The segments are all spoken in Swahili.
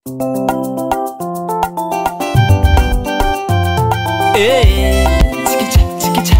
Chikicha.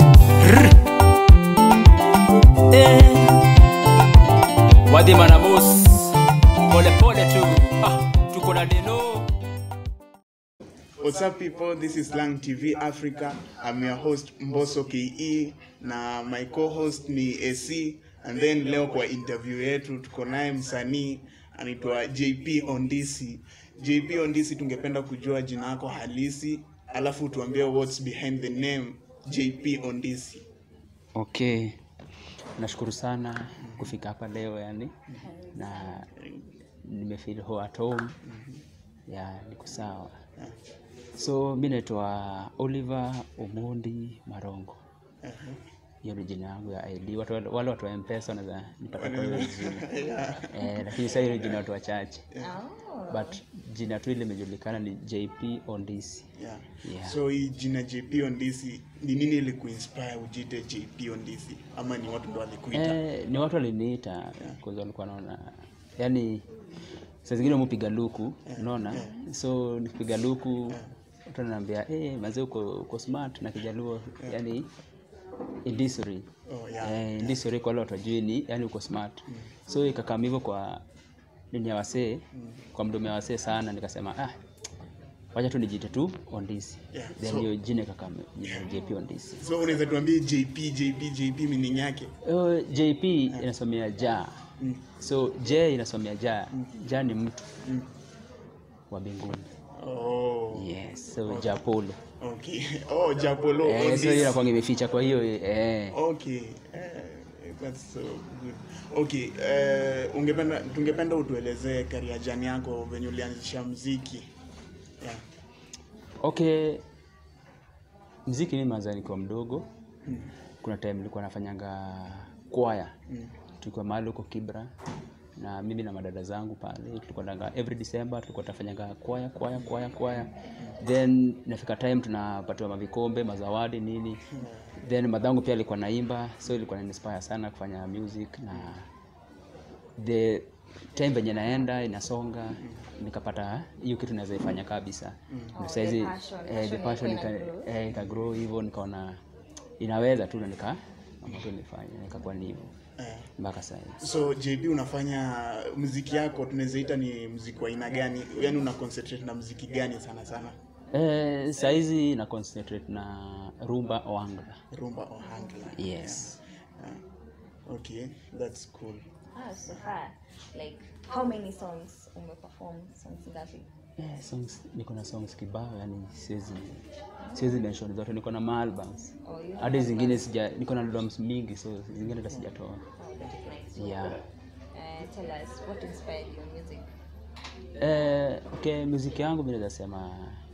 Wadi manabos. Pole tu. Tuko na deno. What's up people, this is Lang TV Africa. I'm your host Mbosso KE na my co-host ni AC. And then leo kwa interview yetu tuko naye msanii anaitwa JP Ondisi. JP Ondisi, tungependa kujua jina lako halisi, alafu tuambie what's behind the name JP Ondisi. Okay. Nashukuru sana kufika hapa leo yani. Na nimefeel at home. Niko sawa. So mimi naitwa Oliver Omondi Marongo. Hiyo ni jina yangu ya ID. Wale watu wa M-Pesa wanaweza nipata kwa hiyo jina. Lakini sasa hiyo jina watu wachache. But jina tu ile imejulikana ni JP Ondisi. So hii jina JP Ondisi ni nini ile kuinspire ujite JP Ondisi, ama ni watu ndio walikuita? Ni watu waliniita kwa walikuwa wanaona yani saa zingine mpiga luku, unaona? So nikipiga luku watu wananiambia mazee uko smart na Kijaluo yani indisori. Indisori kwa watu wajui ni yani uko smart. So ikakaa hivyo kwa nini ya wasee, kwa mdomo ya wasee sana, nikasema wacha tu nijite tu Ondisi. Then hiyo jina kaka JP Ondisi. So unaweza tuambie JP meaning yake? JP inasomea ja. So J inasomea ja. Ja ni mtu wa mbinguni. Yes, so Japolo. Okay. Japolo. So hiyo inakuwa imeficha kwa hiyo Okay. That's so good. Okay, tungependa utuelezee career journey yako venye ulianzisha muziki. Okay. Muziki ni mazani kwa mdogo. Kuna time nilikuwa nafanyanga choir. Tulikuwa mahali huko Kibra na mimi na madada zangu pale tulikuwa ndanga every December tulikuwa tunafanyanga choir. Then nafika time tunapatiwa mavikombe, mazawadi nini. Then madangu pia alikuwa naimba, so ilikuwa inspire sana kufanya music. Na the time venye naenda inasonga nikapata hiyo kitu naweza ifanya kabisa. Sasa hizi the passion ika grow hivyo, nikaona inaweza tu na nifanya nikakuwa ni hivyo mpaka sasa. So JB, unafanya muziki yako tunawezaita ni muziki wa aina gani? Yaani una concentrate na muziki gani sana sana? Sasa hizi na concentrate na rumba ohangla. Yes. Okay, that's cool. So far, like how many songs umeperform? Songs ngapi? Songs niko na songs kibao, yani siwezi mention zote, niko na albums. Hadi zingine niko na albums mingi, so zingine hata sijatoa. Tell us what inspired your music? Okay, music yangu mimi naweza sema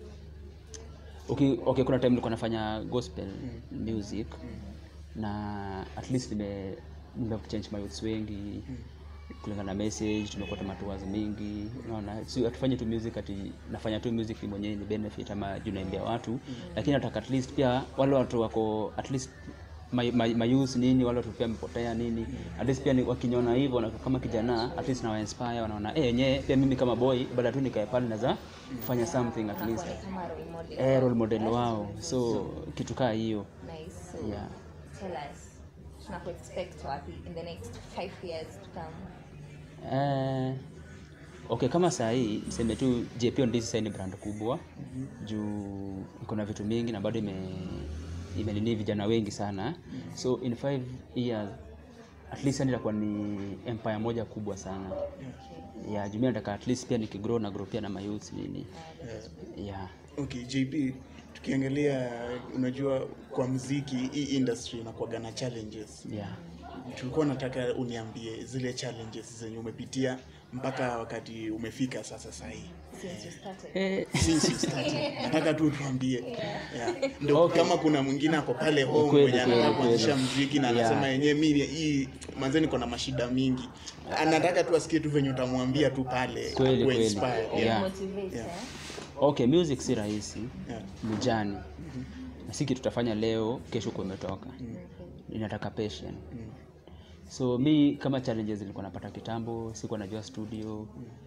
okay, kuna time nilikuwa nafanya gospel music na at least change my youths wengi kulingana na message. Tumepata matuwazo mingi, unaona. So atufanye tu music nafanya tu music mwenyewe ni benefit ama junaimbia watu, lakini nataka at least pia wale watu wako at least my youth nini, wale watu pia mpotea nini, at least pia wakiniona hivyo na kama kijana at least na inspire, wanaona yenyewe pia mimi kama boy baada tu nikae pale naweza kufanya something at least role model wao. So kitu kaa hiyo. Nice. So tell us, tunapo expect wapi in the next 5 years to come? Okay, kama saa hii niseme tu JP Ondisi sasa ni brand kubwa. Juu iko na vitu mingi na bado imenini vijana wengi sana. So in 5 years at least nitakuwa ni empire moja kubwa sana. Juu mimi nataka at least pia nikigrow na grow pia na my youth nini. Okay, JP, tukiangalia unajua kwa muziki hii industry inakuwa na challenges. Tulikuwa nataka uniambie zile challenges zenye umepitia mpaka wakati umefika sasa hivi. Since you started. Nataka tu tuambie. Ndio kama kuna mwingine hapo pale home mwenye anataka kuanzisha muziki na anasema yenyewe mimi hii manze niko na mashida mingi. Anataka tu asikie tu venye utamwambia tu pale kuinspire. Okay, music si rahisi. Ni journey. Na siki tutafanya leo, kesho kumetoka. Inataka passion. So mi kama challenges nilikuwa napata kitambo, sikuwa najua studio.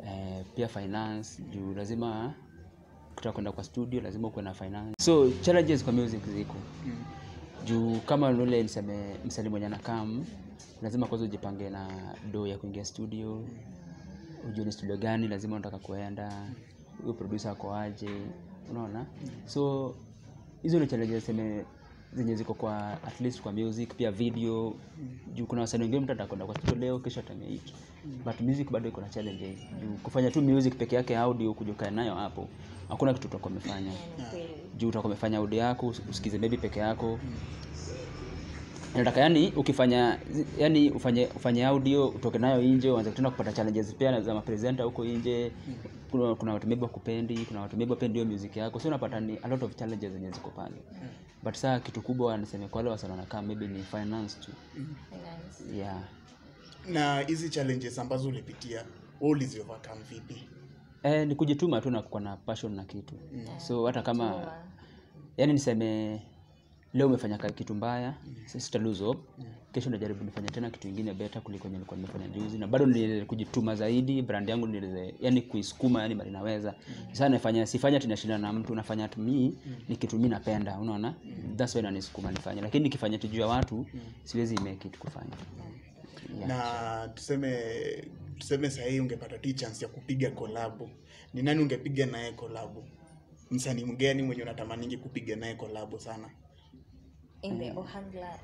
pia finance juu lazima kwenda kwa studio lazima uwe na finance. So challenges kwa music ziko. Juu kama yule niseme msanii mwenye anakam lazima kwanza ujipange na do ya kuingia studio. Ujue ni studio gani lazima unataka kuenda, huyo producer ako aje, unaona? So hizo ni challenges zenye ziko kwa at least kwa music, pia video. Juu kuna wasanii wengine mtu atakwenda kwa studio leo kesho atameiki. But music bado iko na challenges. Juu kufanya tu music peke yake audio kujokaa nayo hapo hakuna kitu utakuwa umefanya. Juu utakuwa umefanya audio yako usikize maybe peke yako. Nataka yani ukifanya yani ufanye audio utoke nayo nje uanze tena kupata challenges pia za presenter huko nje. Kuna watu maybe kupendi, kuna watu maybe pendi hiyo music yako. So unapata ni a lot of challenges zenye ziko pale. But saa kitu kubwa niseme kwa wale wasanii wanakaa maybe ni finance tu. Finance. Yeah. Na hizi challenges ambazo ulipitia, wewe ulizi overcome vipi? Ni kujituma tu na kuwa na passion na kitu. So hata kama yani niseme leo umefanya kitu mbaya, sita lose hope. Kesho najaribu nifanye tena kitu kingine better kuliko nilikuwa nimefanya juzi, na bado ni kujituma zaidi. Brand yangu ni yani kuisukuma yani bali naweza. Sasa nafanya sifanya tena shida na mtu, nafanya tu mimi ni kitu mimi napenda, unaona? That's why nanisukuma nifanye. Lakini nikifanya tu juu ya watu siwezi make it kufanya. Yeah. Na tuseme sasa hii ungepata chance ya kupiga collab. Ni nani ungepiga naye collab? Msanii mgani mwenye unatamani kupiga naye collab sana? In the Ohangla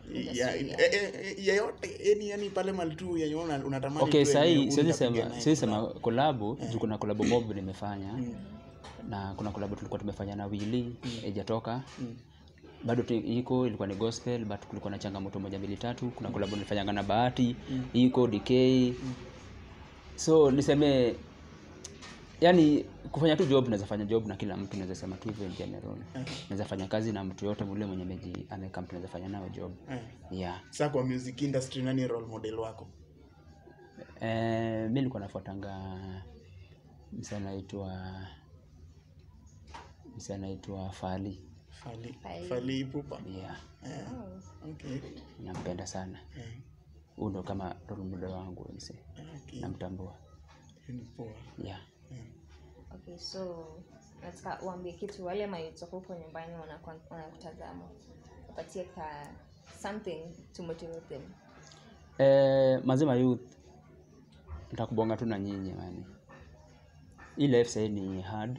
yani pale mali tu yenye unatamani. Okay, siwezi sema collab, juu kuna collab mob nimefanya. Na kuna collab tulikuwa tumefanya na Willy, haijatoka. Bado iko ilikuwa ni gospel but kulikuwa na changamoto 1 2 3. Kuna collab nilifanyanga na Bahati, iko DK. So niseme yani kufanya tu job, naweza fanya job na kila mtu, naweza sema tu hivyo in general. Naweza fanya kazi na mtu yote mule mwenye amekam tunaweza fanya nayo job. Yeah. Sasa kwa music industry nani role model wako? Mimi nilikuwa nafuatanga msanii anaitwa Fally Ipupa. Yeah. Okay. Nampenda sana. Huyo ndo kama role model wangu mse. Namtambua. Ni poa. Yeah. Okay, so nataka uambie kitu wale mayouth huko nyumbani wanakutazama. Wapatie something to motivate them. Mazima youth nitakubonga tu na nyinyi yani. Hii life sasa ni hard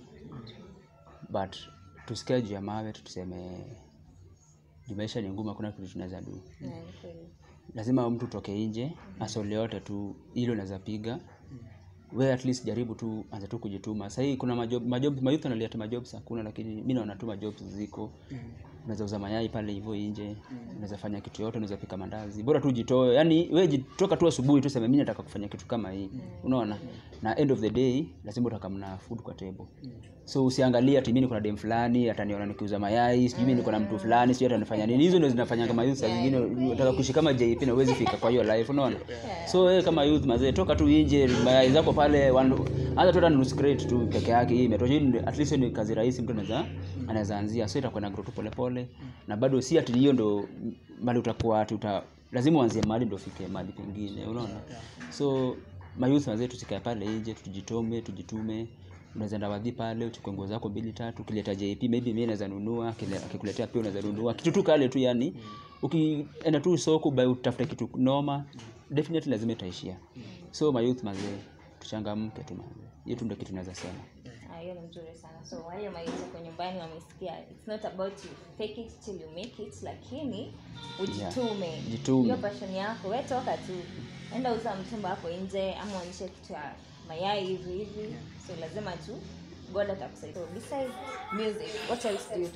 but tusikie juu ya mawe tuseme maisha ni ngumu, kuna kitu tunaweza do. Lazima mtu toke nje, asole yote tu ile unaweza piga. Wewe at least jaribu tu, anza tu kujituma. Sasa hii kuna majob mayouth analeta majobs hakuna, lakini mimi naona tu majobs ziko. Unaweza uza mayai pale hivyo nje, unaweza fanya kitu yote, unaweza pika mandazi. Bora tu jitoe. Yaani wewe jitoka tu asubuhi tu sema mimi nataka kufanya kitu kama hii. Unaona? Na end of the day lazima utakamna food kwa table. So usiangalie ati mimi niko na dem fulani ataniona nikiuza mayai, sijui mimi niko na mtu fulani, sijui atanifanya nini. Hizo ndio zinafanya kama youth saa zingine unataka kuishi kama JP na uwezi fika kwa hiyo life, unaona? So wewe kama youth mazee toka tu nje, mayai zako pale hata tu nusu crate tu peke yake hii imetosha. At least ni kazi rahisi mtu anaweza anzia. So itakuwa na grow pole pole na bado si ati hiyo ndo mali utakuwa lazima uanzie mali ndio ufike mali pengine, unaona? So mayouth mazee tusikae pale nje, tujitume. Unaweza enda wadhi pale uchukue nguo zako 2 3, ukileta JP maybe mimi naweza nunua, akikuletea pia unaweza nunua kitu tu kale tu. Yani ukienda tu soko by utafuta kitu noma, definitely lazima itaishia. So mayouth mazee tuchangamke tu mazee, hiyo tu ndio kitu naweza sema. Hiyo ni mzuri sana. So wale mayouth kwa nyumbani wamesikia, it's not about you fake it till you make it, lakini ujitume. Hiyo passion yako wewe toka tu, enda uza mtumba hapo nje ama uanishe kitu ya mayai hivi. So lazima tu God atakusaidia. So besides music, what else do you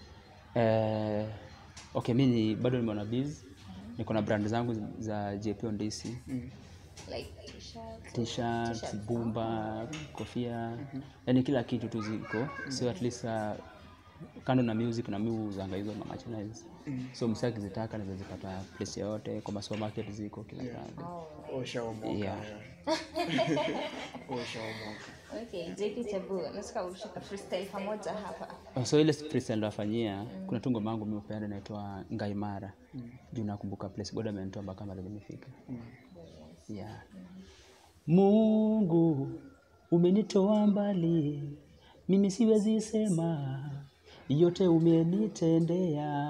do? Okay, mimi bado nimeona biz. Niko na brand zangu za JP on DC. Like t-shirts, bumba, kofia, yani kila kitu tu ziko. So at least kando na music na mimi uzanga hizo merchandise. So msaki zitaka naweza zipata place yote, kwa supermarket ziko kila kitu. Oshaomoka. Yeah. Oshaomoka. Okay, JP Tabu, nataka ushika freestyle pamoja hapa. So ile freestyle nafanyia, kuna tungo mangu mimi upenda inaitwa Ngaimara. Juu nakumbuka place God amenitoa mpaka mahali nimefika. Yeah. Mungu umenitoa mbali, mimi siwezi sema, yote umenitendea.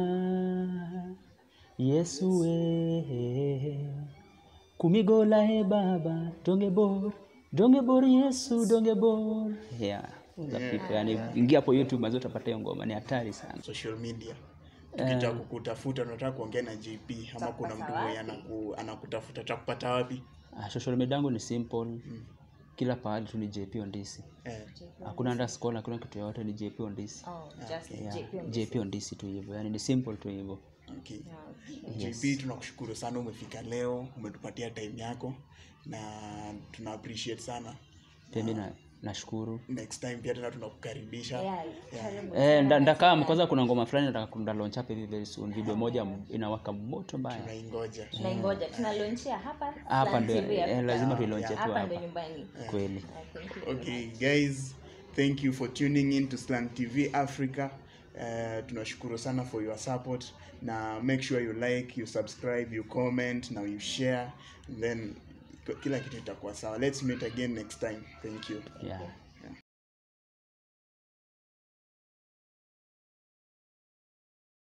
Yesu we, kumigola he baba, donge bor Yesu, donge bor. Yeah. Yani ingia hapo YouTube mazote utapata ngoma, ni hatari sana. Social media. Tukitaka kukutafuta, unataka kuongea na JP ama kuna mtu mwenye anakutafuta, atakupata wapi? Social media yangu ni simple. Kila pahali tu ni JP Ondisi. Hakuna underscore, hakuna kitu yote, ni JP Ondisi. JP Ondisi tu hivyo. Yani ni simple tu hivyo. Okay. JP, tunakushukuru sana umefika leo, umetupatia time yako na tuna appreciate sana. Pia nashukuru. Next time pia tena tunakukaribisha. Ndakaa kwanza kuna ngoma fulani nataka launch hapa hivi very soon. Video moja inawaka moto mbaya. Tunaingoja. Tuna launchia hapa. Hapa ndio lazima tu launch tu hapa. Hapa nyumbani. Kweli. Okay guys, thank you for tuning in to Slang TV Africa. Tunashukuru sana for your support. Na make sure you like, you subscribe, you comment, now you share, and then kila kitu itakuwa sawa. Let's meet again next time. Thank you. Yeah.